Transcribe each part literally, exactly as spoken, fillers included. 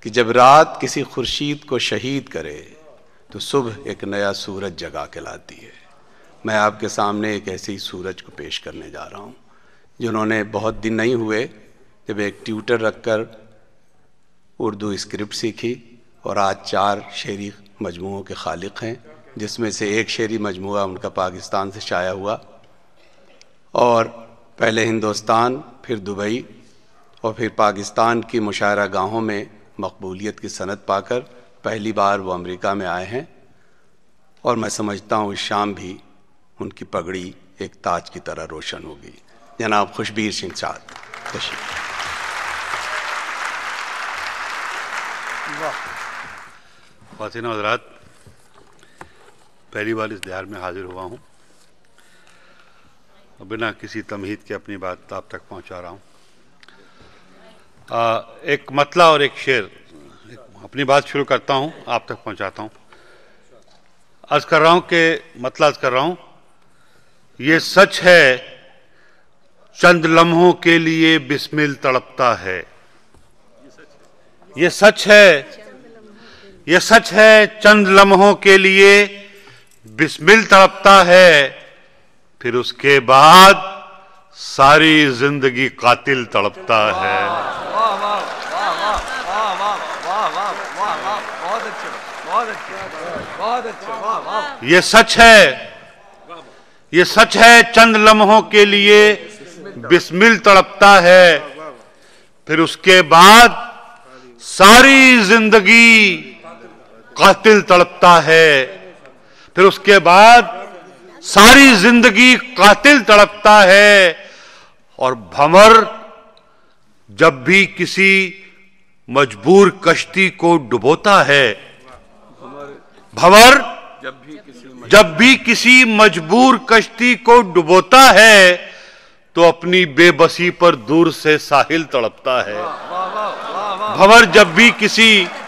कि जब रात किसी खुर्शीद को शहीद करे तो सुबह एक नया सूरज जगा के लाती है। मैं आपके सामने एक ऐसे ही सूरज को पेश करने जा रहा हूँ, जिन्होंने बहुत दिन नहीं हुए जब एक ट्यूटर रखकर उर्दू स्क्रिप्ट सीखी और आज चार शेरी मजमुओं के खालिक हैं, जिसमें से एक शेरी मजमुआ उनका पाकिस्तान से शाया हुआ और पहले हिंदुस्तान, फिर दुबई और फिर पाकिस्तान की मुशायरा गाहों में मकबूलियत की सनद पाकर पहली बार वो अमेरिका में आए हैं। और मैं समझता हूँ इस शाम भी उनकी पगड़ी एक ताज की तरह रोशन होगी। जनाब खुशबीर सिंह साहब तशरीफ। ख़वातीन व हज़रात, पहली बार इस दयार में हाजिर हुआ हूँ, बिना किसी तमहीद के अपनी बात आप तक पहुँचा रहा हूँ। एक मतला और एक शेर, अपनी बात शुरू करता हूँ, आप तक पहुँचाता हूँ। अर्ज़ कर रहा हूँ कि मतला अर्ज़ कर रहा हूँ, ये सच है चंद लम्हों के लिए बिस्मिल तड़पता है। ये सच है, ये सच है चंद लम्हों के लिए बिस्मिल तड़पता है, फिर उसके बाद सारी जिंदगी कातिल तड़पता है। ये सच है, ये सच है चंद लम्हों के लिए बिस्मिल तड़पता है, फिर उसके बाद सारी जिंदगी कातिल तड़पता है। फिर उसके बाद सारी जिंदगी कातिल तड़पता है। और भंवर जब भी किसी मजबूर कश्ती को डुबोता है, भंवर जब भी किसी मजबूर कश्ती को डुबोता है तो अपनी बेबसी पर दूर से साहिल तड़पता है। भंवर जब भी किसी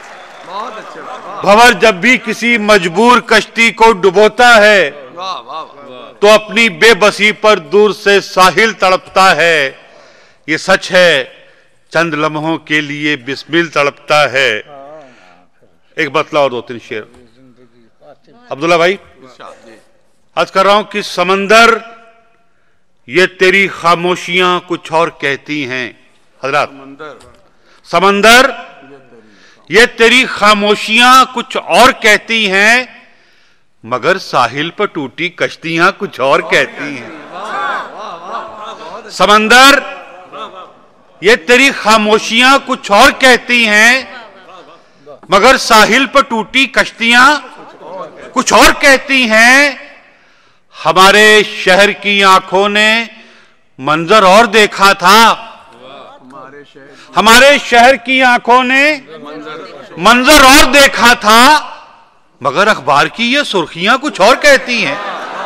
भंवर जब भी किसी मजबूर कश्ती को डुबोता है तो अपनी बेबसी पर दूर से साहिल तड़पता है। ये सच है चंद लम्हों के लिए बिस्मिल तड़पता है। एक बतला और दो तीन शेर। अब्दुल्ला भाई, अर्ज कर रहा हूं कि समंदर ये तेरी खामोशियां कुछ और कहती हैं। हजरात, समंदर ये तेरी खामोशियां कुछ और कहती हैं, मगर साहिल पर टूटी कश्तियां कुछ और कहती हैं। समंदर ये तेरी खामोशियां कुछ और कहती हैं, मगर साहिल पर टूटी कश्तियां कुछ और कहती हैं। हमारे शहर की आंखों ने मंजर और देखा था, हमारे शहर की आंखों ने मंजर और देखा था, मगर अखबार की ये सुर्खियां कुछ और कहती हैं।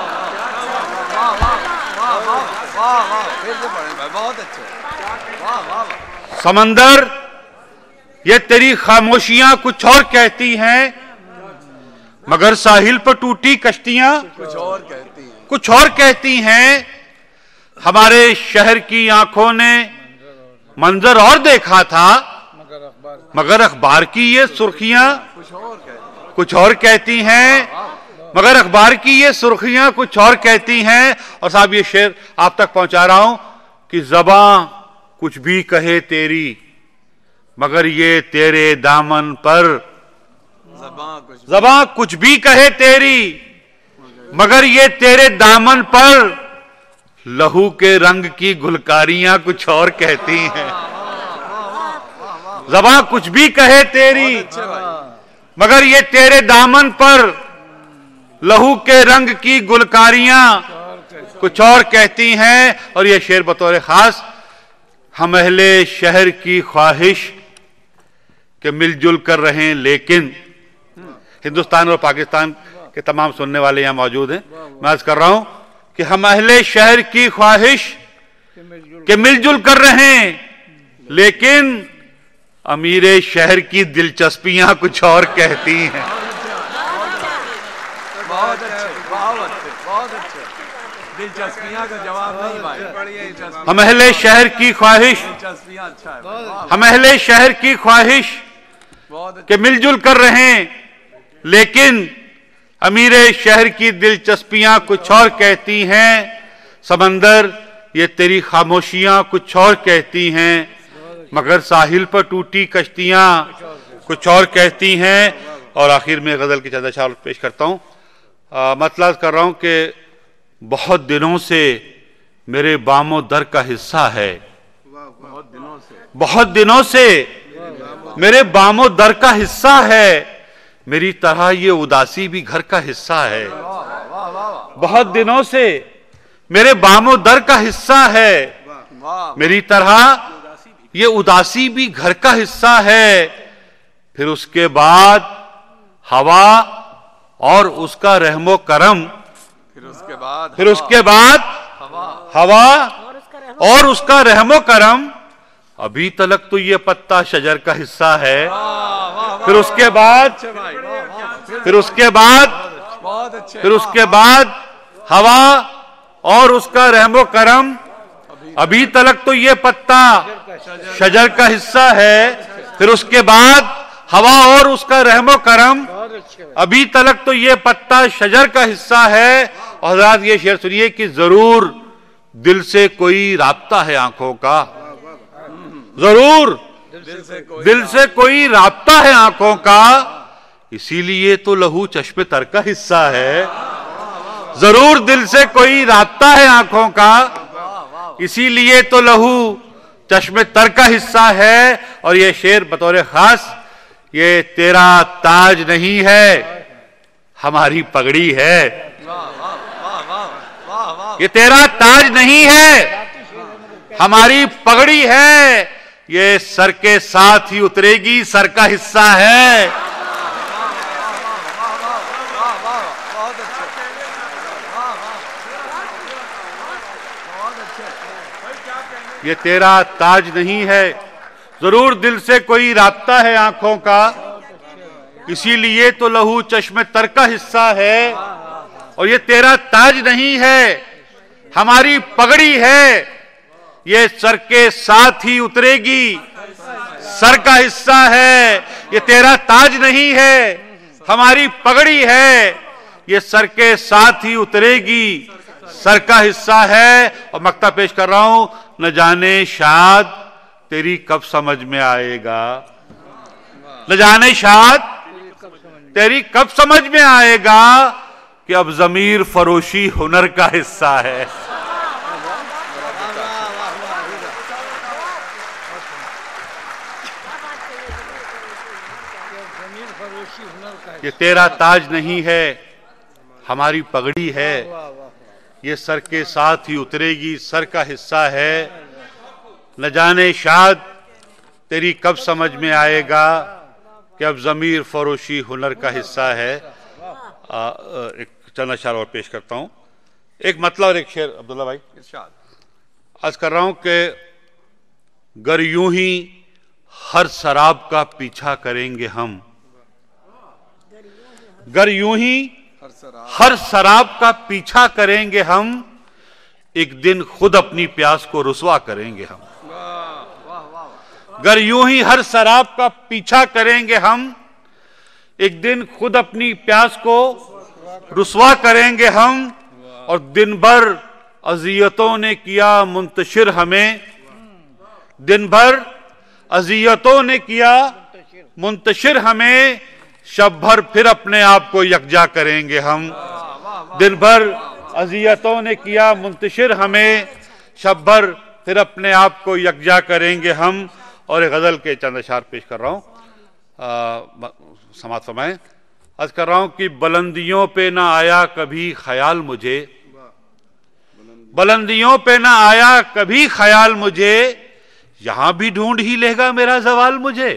समंदर ये तेरी खामोशियां कुछ और कहती हैं, मगर साहिल पर टूटी कश्तियां कुछ और कहती हैं कुछ और कहती हैं। हमारे शहर की आंखों ने मंजर और देखा था, मगर अखबार की ये सुर्खियां कुछ और कहती हैं, मगर अखबार की ये सुर्खियां कुछ और कहती हैं। और साहब ये शेर आप तक पहुंचा रहा हूं कि ज़बां कुछ भी कहे तेरी, मगर ये तेरे दामन पर ज़बां कुछ भी कहे तेरी, मगर ये तेरे दामन पर लहू के रंग की गुलकारियां कुछ और कहती हैं। ज़बां कुछ भी कहे तेरी, मगर ये तेरे दामन पर लहू के रंग की गुलकारियां कुछ और कहती हैं। और ये शेर बतौर खास हम अहले शहर की ख्वाहिश के मिलजुल कर रहे हैं, लेकिन हिंदुस्तान और पाकिस्तान के तमाम सुनने वाले यहां मौजूद हैं, मैं अर्ज कर रहा हूं कि हम अहले शहर की ख्वाहिश के मिलजुल कर रहे हैं, लेकिन अमीरे शहर की दिलचस्पियां कुछ और कहती हैं। बहुत अच्छे, बहुत अच्छे, बहुत अच्छे। दिलचस्पियां का जवाब नहीं भाई। हम अहले शहर की ख्वाहिश दिलचस्पियां अच्छा है। हम अहले शहर की ख्वाहिश कि मिलजुल कर रहें, लेकिन अमीरे शहर की दिलचस्पियां कुछ और कहती हैं, समंदर ये तेरी खामोशियां कुछ और कहती हैं, मगर साहिल पर टूटी कश्तियां कुछ और कहती हैं। और आखिर में गजल की चंद अशार पेश करता हूं। मतलब कर रहा हूं कि बहुत दिनों से मेरे बामो दर का हिस्सा है, बहुत दिनों से बहुत दिनों से मेरे बामो दर का हिस्सा है, मेरी तरह ये उदासी भी घर का हिस्सा है। बहुत दिनों से मेरे बामो दर का हिस्सा है, मेरी तरह ये उदासी भी घर का हिस्सा है। फिर उसके बाद हवा और उसका रहमो करम, फिर उसके बाद फिर उसके बाद हवा और उसका रहमो करम, अभी तलक तो ये पत्ता शजर का हिस्सा है। फिर उसके बाद फिर उसके बाद फिर उसके बाद हवा और उसका रहमो करम, अभी तलक तो ये पत्ता शजर का हिस्सा है। फिर उसके बाद हवा और उसका रहमो करम, अभी तलक तो ये पत्ता शजर का हिस्सा है। और हज़रात ये शेर सुनिए कि जरूर दिल से कोई राब्ता है आंखों का, जरूर दिल से कोई राब्ता है आंखों का, इसीलिए तो लहू चश्मे तर का हिस्सा है। जरूर दिल से कोई राब्ता है आंखों का, इसीलिए तो लहू चश्मे तर का हिस्सा है। और ये शेर बतौर खास, ये तेरा ताज नहीं है हमारी पगड़ी है, ये तेरा ताज नहीं है हमारी पगड़ी है, ये सर के साथ ही उतरेगी सर का हिस्सा है। ये तेरा ताज नहीं है, जरूर दिल से कोई राब्ता है आंखों का, इसीलिए तो लहू चश्मे तर का हिस्सा है। और ये तेरा ताज नहीं है हमारी पगड़ी है, ये सर के साथ ही उतरेगी सर का हिस्सा है। ये तेरा ताज नहीं है हमारी पगड़ी है, ये सर के साथ ही उतरेगी सर का हिस्सा है। और मक्ता पेश कर रहा हूं, न जाने शाद तेरी कब समझ में आएगा, न जाने शाद तेरी कब समझ में आएगा कि अब जमीर फरोशी हुनर का हिस्सा है। ये तेरा ताज नहीं है हमारी पगड़ी है, ये सर के साथ ही उतरेगी सर का हिस्सा है। न जाने शायद तेरी कब समझ में आएगा कि अब ज़मीर फरोशी हुनर का हिस्सा है। आ, एक चंद अशार और पेश करता हूँ, एक मतलब और एक शेर। अब्दुल्ला भाई आज कर रहा हूँ कि गर यूं ही हर शराब का पीछा करेंगे हम, गर यूं ही हर शराब का पीछा करेंगे हम, एक दिन खुद अपनी प्यास को रुसवा करेंगे हम। गर यूं ही हर शराब का पीछा करेंगे हम, एक दिन खुद अपनी प्यास को रुसवा करेंगे हम। और दिन भर अजियतों ने किया मुंतशिर हमें, दिन भर अजियतों ने किया मुंतशिर हमें, शब भर फिर अपने आप को यकजा करेंगे हम। दिन भर अजियतों ने किया मुंतशिर हमें, शब भर फिर अपने आप को यकजा करेंगे हम। और एक गजल के चंद अशार पेश कर रहा हूँ, समात फरमाएं। अर्ज कर रहा हूँ कि बुलंदियों पे ना आया कभी ख्याल मुझे, बुलंदियों पे ना आया कभी ख्याल मुझे, यहां भी ढूंढ ही लेगा मेरा जवाल मुझे।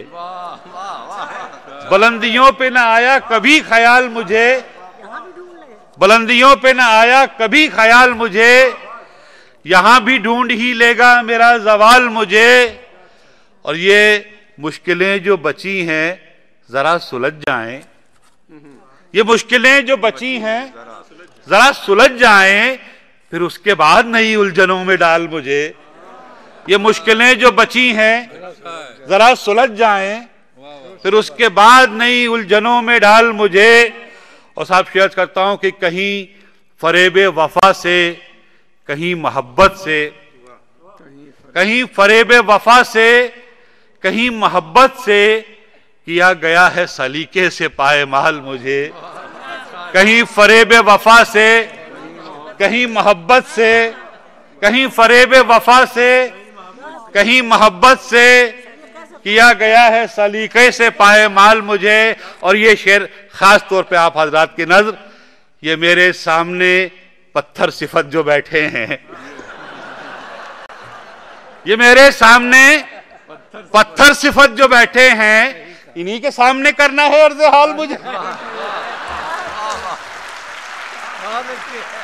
बुलंदियों पे ना आया कभी ख्याल मुझे, बुलंदियों पे ना आया कभी ख्याल मुझे, यहां भी ढूंढ ही लेगा मेरा जवाल मुझे। और ये मुश्किलें जो बची हैं जरा सुलझ जाएं, ये मुश्किलें जो बची हैं जरा सुलझ जाएं, फिर उसके बाद नई उलझनों में डाल मुझे। ये मुश्किलें जो बची हैं जरा सुलझ जाएं, फिर उसके बाद नई उलझनों में डाल मुझे। और साहब शेयर करता हूं कि कहीं फरेबे वफा से, कहीं मोहब्बत से, कहीं फरेबे वफा से, कहीं मोहब्बत से किया गया है सलीके से पायमाल मुझे। कहीं फरेबे वफा से, कहीं मोहब्बत से, कहीं फरेबे वफा से, कहीं मोहब्बत से किया गया है सलीके से पायमाल मुझे। और ये शेर खास तौर पे आप हजरात की नजर, ये मेरे सामने पत्थर सिफत जो बैठे हैं, ये मेरे सामने पत्थर सिफत जो बैठे हैं, इन्हीं के सामने करना है अर्ज़ हाल मुझे।